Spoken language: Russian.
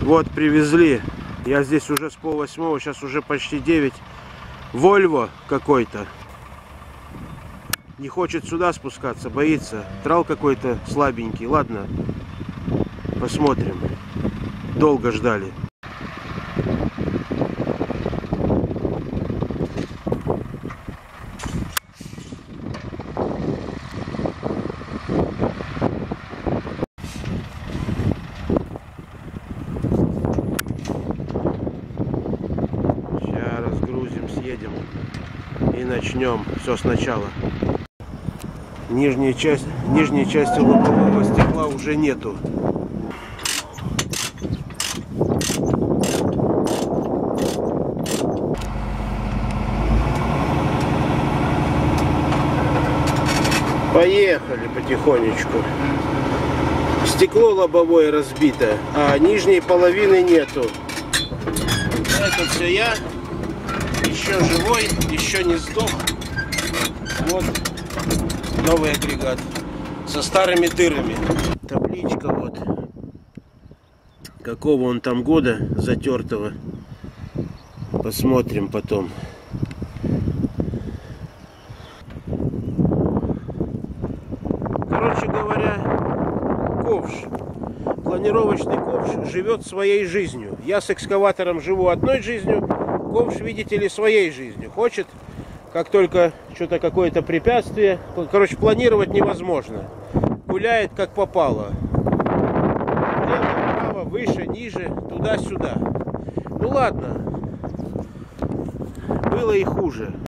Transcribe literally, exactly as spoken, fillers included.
Вот привезли. Я здесь уже с полвосьмого, сейчас уже почти девять. Вольво какой-то. Не хочет сюда спускаться, боится. Трал какой-то слабенький. Ладно, посмотрим. Долго ждали. Сейчас разгрузим, съедем и начнем все сначала. Нижней часть, нижней части лобового стекла уже нету. Поехали потихонечку. Стекло лобовое разбито, а нижней половины нету. Это все я. Еще живой, еще не сдох. Вот новый агрегат со старыми дырами. Табличка вот. Какого он там года затертого. Посмотрим потом. Короче говоря, ковш. Планировочный ковш живет своей жизнью. Я с экскаватором живу одной жизнью. Ковш, видите ли, своей жизнью. Хочет, как только что-то какое-то препятствие. Короче, планировать невозможно. Гуляет как попало. Лево, право, выше, ниже, туда-сюда. Ну ладно. Было и хуже.